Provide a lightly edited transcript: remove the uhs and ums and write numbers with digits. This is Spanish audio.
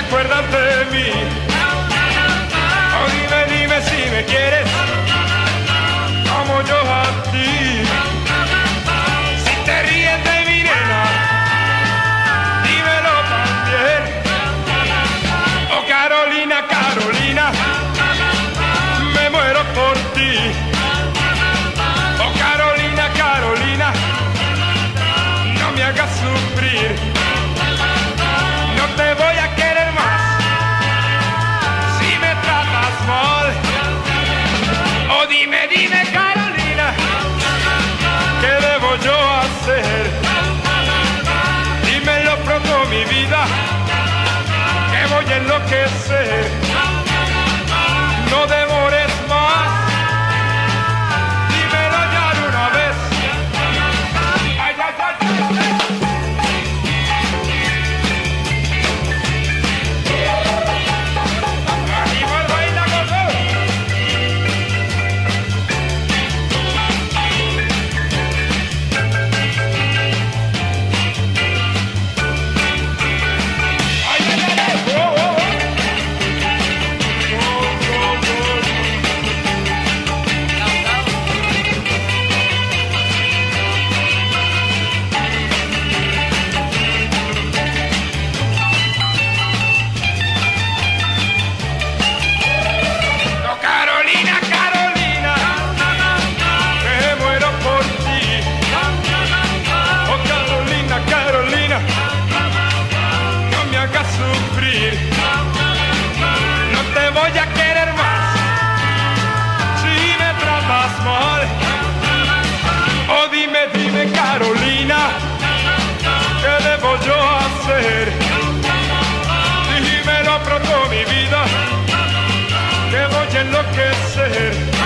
acuerdas de mí. Oh, dime, dime si me quieres como yo a ti. Si te ríes de mi nena, dímelo también. Oh, Carolina, Carolina, me muero por ti. Oh, Carolina, Carolina, no me hagas sufrir. No te voy a querer más si me tratas mal. Oh, dime, dime, Carolina, ¿qué debo yo hacer? Dímelo pronto, mi vida, que voy a enloquecer. No demores más, dímelo ya de una vez. Ay, ay, ay, ay. No te voy a querer más si me tratas mal. Oh, dime, dime, Carolina, ¿qué debo yo hacer? Dímelo pronto, mi vida, que voy a enloquecer.